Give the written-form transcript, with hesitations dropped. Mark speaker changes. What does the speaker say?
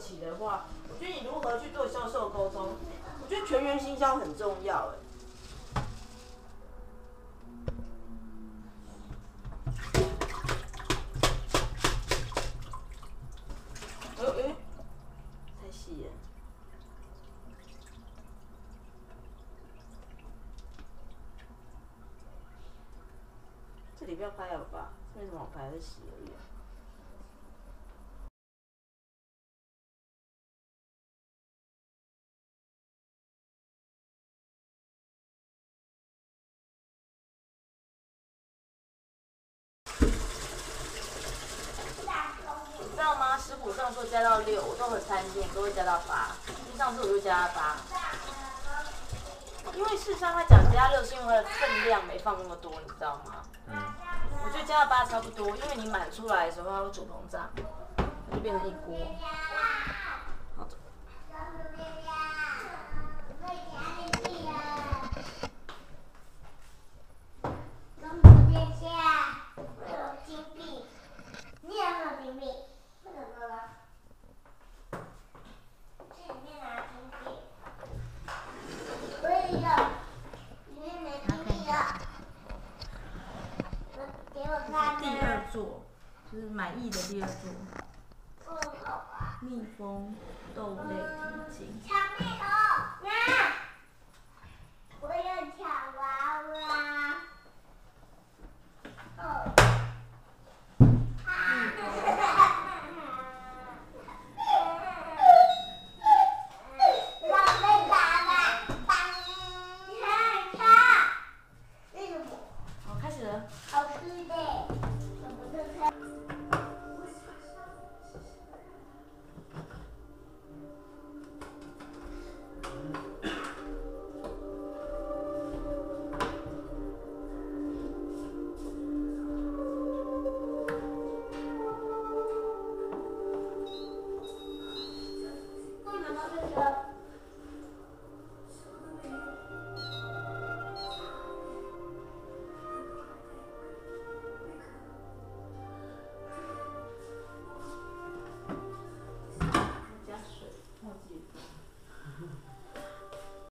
Speaker 1: 期的话，我觉得你如何去做销售沟通，我觉得全员行销很重要哎。太细了。这里不要拍了吧？这没什么好拍，是洗而已。知道吗？食谱上说加到6，我都和餐厅都会加到8，因为上次我就加到8。因为事实上他讲加6是因为它的分量没放那么多，你知道吗？我觉得加到8差不多，因为你满出来的时候它会煮膨胀，它就变成一锅。好的。第2座就是满意的第2座，蜜蜂豆类皮筋。抢蜜蜂！我要抢娃娃。好，开始了。好吃的。不能拿这个。